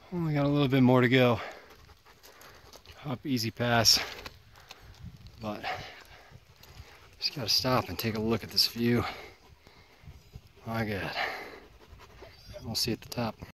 Only got a little bit more to go. Up Easy Pass. But just gotta stop and take a look at this view. My God. We'll see at the top.